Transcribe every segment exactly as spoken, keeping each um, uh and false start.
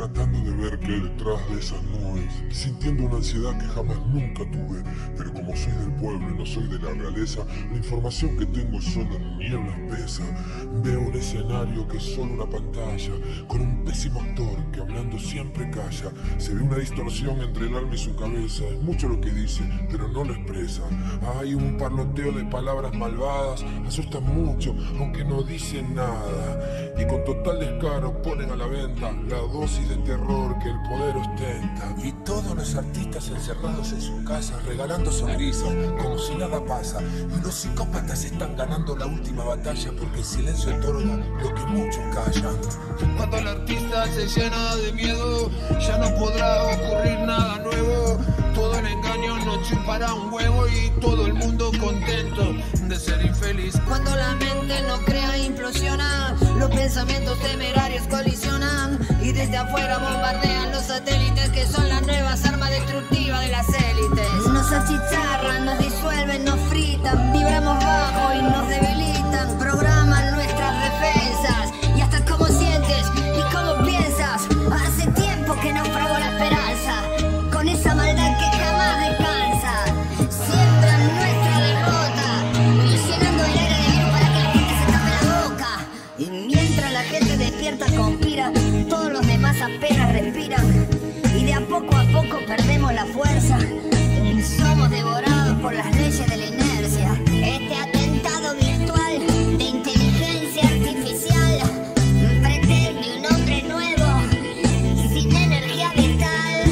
tratando de ver qué hay detrás de esas nubes, sintiendo una ansiedad que jamás nunca tuve, pero como soy del pueblo y no soy de la realeza, la información que tengo es solo niebla espesa. Veo un escenario que es solo una pantalla, con un pésimo actor que hablando siempre calla. Se ve una distorsión entre el alma y su cabeza, es mucho lo que dice, pero no lo expresa. Hay un parloteo de palabras malvadas, asustan mucho, aunque no dicen nada, y con total descaro ponen a la venta la dosis de terror que el poder ostenta. Y todos los artistas encerrados en sus casas, regalando sonrisas, como si nada pasa. Y los psicópatas están ganando la última batalla, porque el silencio otorga lo que muchos callan. Cuando el artista se llena de miedo, ya no podrá ocurrir nada nuevo. Todo el engaño no chupará un huevo y todo el mundo contento de ser infeliz. Cuando la mente no crea, implosiona, los pensamientos temerarios colisionan y desde afuera bombardean los satélites que son las nuevas armas destructivas de las élites. Nos achicharran, nos disuelven, nos fritan, vibramos bajo y nos debilitan, programan nuestras defensas y hasta cómo sientes y cómo piensas. Hace tiempo que naufragó la esperanza con esa maldad que jamás descansa. Siembran nuestra derrota, llenando el aire de virus para que la gente se tape la boca. Y mientras la gente despierta conspira, todos los demás apenas respiran. Y de a poco a poco perdemos la fuerza. Somos devorados por las leyes de la inercia. Este atentado virtual de inteligencia artificial pretende un hombre nuevo, sin energía vital.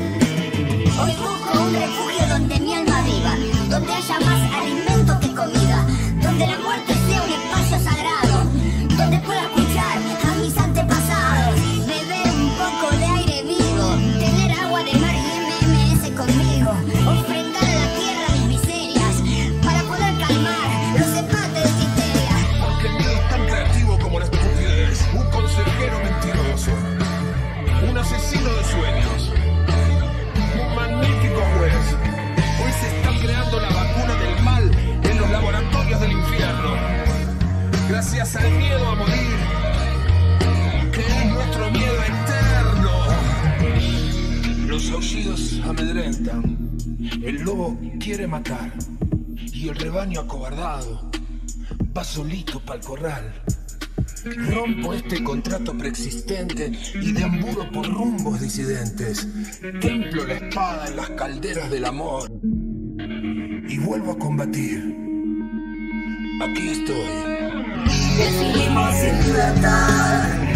Hoy busco un refugio donde mi alma viva, donde haya más alimento que comida, donde la muerte sea un espacio sagrado, donde pueda escuchar a mis antepasados, beber un poco de aire vivo, tener agua de mar y M M S conmigo, ofrendar a la tierra mis miserias para poder calmar los empates de histeria. Porque el miedo es tan creativo como la estupidez, un consejero mentiroso, un asesino de sueños, un magnífico juez. Hoy se está creando la vacuna del mal en los laboratorios del infierno, gracias al miedo a morir, que es nuestro miedo eterno. Los aullidos amedrentan, el lobo quiere matar y el rebaño acobardado va solito pa'l corral. Rompo este contrato preexistente y deambulo por rumbos disidentes. Templo la espada en las calderas del amor y vuelvo a combatir. Aquí estoy. Decidimos sin libertad.